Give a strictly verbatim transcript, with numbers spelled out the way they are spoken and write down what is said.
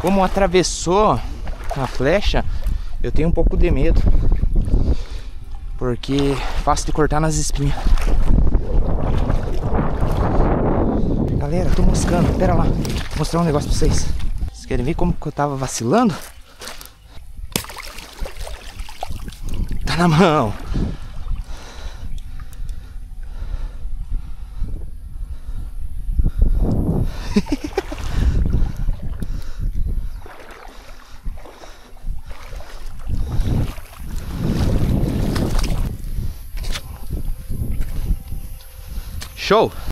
Como atravessou a flecha, eu tenho um pouco de medo, porque é fácil de cortar nas espinhas. Galera, tô moscando, pera lá, vou mostrar um negócio pra vocês. Vocês querem ver como que eu tava vacilando? Tá na mão. Show!